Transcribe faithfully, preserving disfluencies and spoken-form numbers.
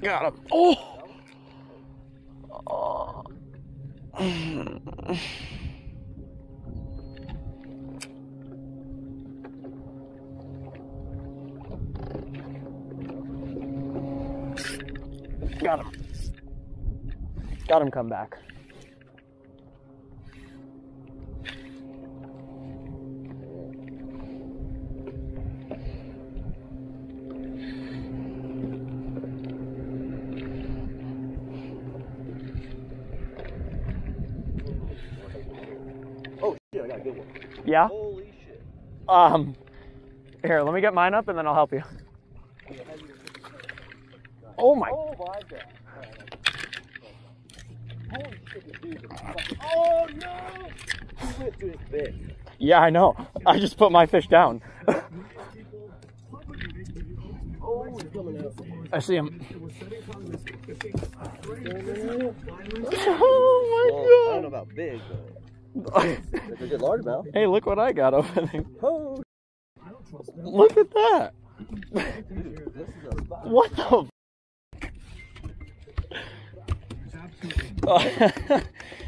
Got him. Oh! Oh. Got him. Got him come back. Oh shit, I got a good one. Yeah? Holy shit. Um, here, let me get mine up and then I'll help you. Oh my. Oh my god. Holy shit, dude. Oh no! He went through his fish. Yeah, I know. I just put my fish down. Oh, he's coming out. I see him. Oh Oh I don't know about big, but it's a good largemouth. Hey, look what I got over there. Oh, Look at that. dude, this is a spot. What the?